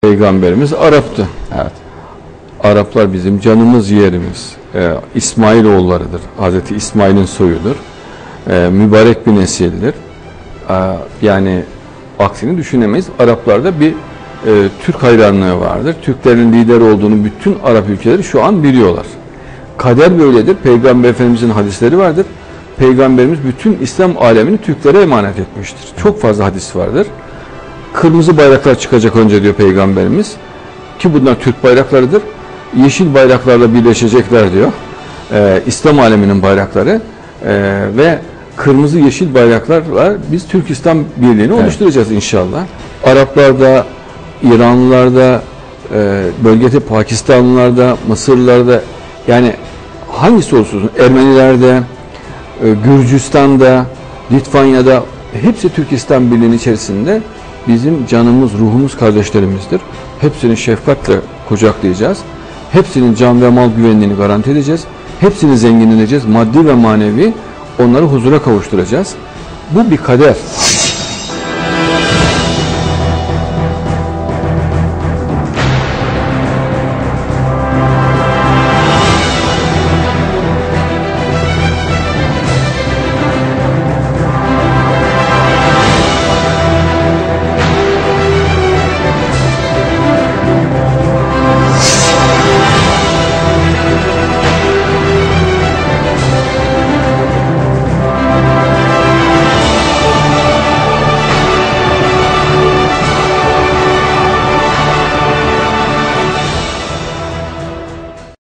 Peygamberimiz Arap'tı. Evet. Araplar bizim canımız yerimiz. İsmailoğullarıdır. Hazreti İsmail'in soyudur. Mübarek bir nesildir. Yani aksini düşünemeyiz. Araplarda bir Türk hayranlığı vardır. Türklerin lider olduğunu bütün Arap ülkeleri şu an biliyorlar. Kader böyledir. Peygamber Efendimizin hadisleri vardır. Peygamberimiz bütün İslam alemini Türklere emanet etmiştir. Çok fazla hadis vardır. Kırmızı bayraklar çıkacak önce diyor Peygamberimiz. Ki bunlar Türk bayraklarıdır. Yeşil bayraklarla birleşecekler diyor. İslam aleminin bayrakları. Ve kırmızı yeşil bayraklarla biz Türk İslam Birliği'ni oluşturacağız inşallah. Araplarda, İranlılarda, bölgede Pakistanlılarda, Mısırlılarda, yani hangisi olursa olsun, Ermenilerde, Gürcistan'da, Litvanya'da, hepsi Türk İslam Birliği'nin içerisinde bizim canımız, ruhumuz kardeşlerimizdir. Hepsini şefkatle kucaklayacağız. Hepsinin can ve mal güvenliğini garanti edeceğiz. Hepsini zenginleneceğiz. Maddi ve manevi onları huzura kavuşturacağız. Bu bir kader.